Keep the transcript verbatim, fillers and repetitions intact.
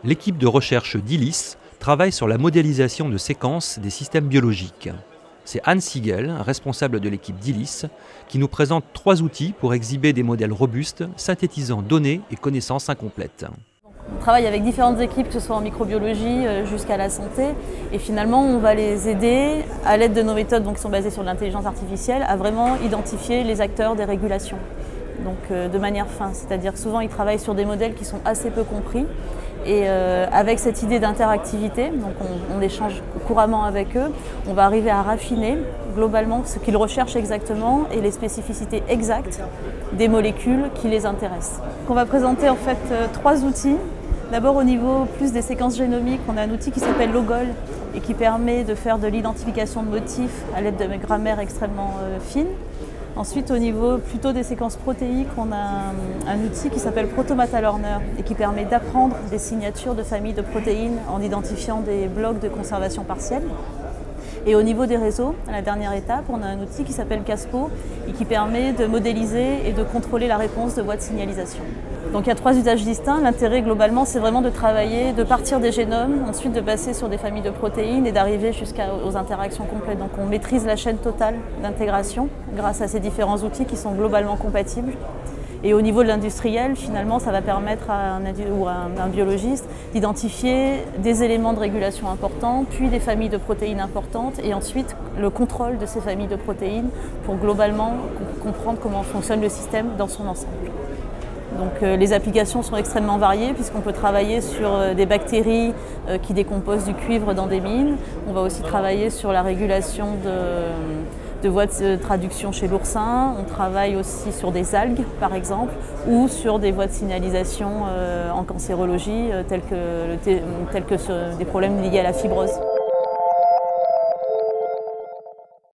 L'équipe de recherche d'I L I S travaille sur la modélisation de séquences des systèmes biologiques. C'est Anne Siegel, responsable de l'équipe d'I L I S, qui nous présente trois outils pour exhiber des modèles robustes, synthétisant données et connaissances incomplètes. On travaille avec différentes équipes, que ce soit en microbiologie jusqu'à la santé, et finalement on va les aider, à l'aide de nos méthodes donc, qui sont basées sur l'intelligence artificielle, à vraiment identifier les acteurs des régulations. Donc euh, de manière fine, c'est-à-dire que souvent ils travaillent sur des modèles qui sont assez peu compris. Et euh, avec cette idée d'interactivité, donc on, on échange couramment avec eux, on va arriver à raffiner globalement ce qu'ils recherchent exactement et les spécificités exactes des molécules qui les intéressent. On va présenter en fait euh, trois outils. D'abord au niveau plus des séquences génomiques, on a un outil qui s'appelle Logol et qui permet de faire de l'identification de motifs à l'aide de grammaire extrêmement euh, fine. Ensuite, au niveau plutôt des séquences protéiques, on a un, un outil qui s'appelle Protomata Learner et qui permet d'apprendre des signatures de familles de protéines en identifiant des blocs de conservation partielle. Et au niveau des réseaux, à la dernière étape, on a un outil qui s'appelle Caspo et qui permet de modéliser et de contrôler la réponse de voies de signalisation. Donc il y a trois usages distincts. L'intérêt globalement, c'est vraiment de travailler, de partir des génomes, ensuite de passer sur des familles de protéines et d'arriver jusqu'aux interactions complètes. Donc on maîtrise la chaîne totale d'intégration grâce à ces différents outils qui sont globalement compatibles. Et au niveau de l'industriel, finalement, ça va permettre à un, ou à un, un biologiste d'identifier des éléments de régulation importants, puis des familles de protéines importantes, et ensuite le contrôle de ces familles de protéines pour globalement comprendre comment fonctionne le système dans son ensemble. Donc euh, les applications sont extrêmement variées puisqu'on peut travailler sur euh, des bactéries euh, qui décomposent du cuivre dans des mines. On va aussi travailler sur la régulation de, de voies de traduction chez l'oursin. On travaille aussi sur des algues par exemple ou sur des voies de signalisation euh, en cancérologie euh, telles que, telles que sur des problèmes liés à la fibrose.